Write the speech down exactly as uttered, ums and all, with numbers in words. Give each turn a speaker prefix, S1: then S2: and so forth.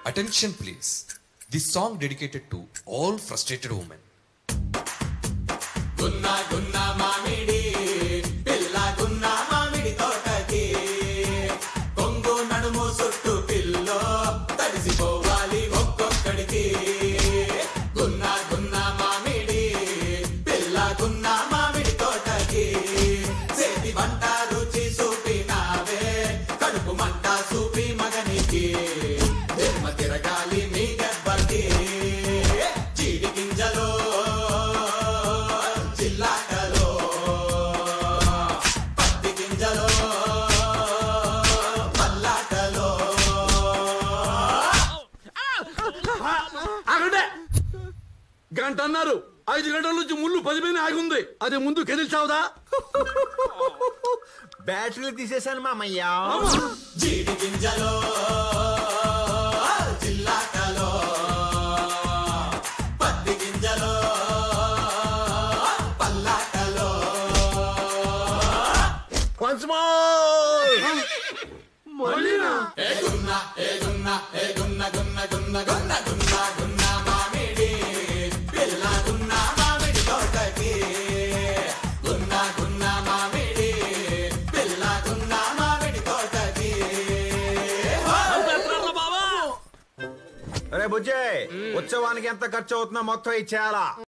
S1: Attention please. This song dedicated to all frustrated women.
S2: Gunna gunna mamidi pilla gunna mamidi totaki kongu nadumu suttu pillo tadisipovali okkokkadiki gunna gunna mamidi pilla gunna mamidi totaki seti vanta ruchi supinave kadupu manta supi maganiki derma tiragali ni gabbaki chidi ginjalo
S3: గంట అన్నారు ఐదు గంటల నుంచి ముళ్ళు పదిపోయిన ఆగి ఉంది అదే ముందు కెదిల్చావుదా
S4: బ్యాటరీలు తీసేశాను మామయ్యా
S2: జీడి గింజలో జిల్లాకలో పత్తి గింజలో పల్లాకలో
S4: వన్స్ మోర్
S3: మళ్ళీనా
S2: ఏ గున్న ఏ గున్న ఏ గున్న గున్న గున్న గున్న గున్న గున్న మామిడి పిల్ల గున్న మామిడి తోటకి గున్న గున్న మామిడి పిల్ల గున్న మామిడి తోటకి
S4: అరే బుజ్జే ఉత్సవానికి ఎంత ఖర్చు అవుతుందో మొత్తం ఇచ్చేయాలా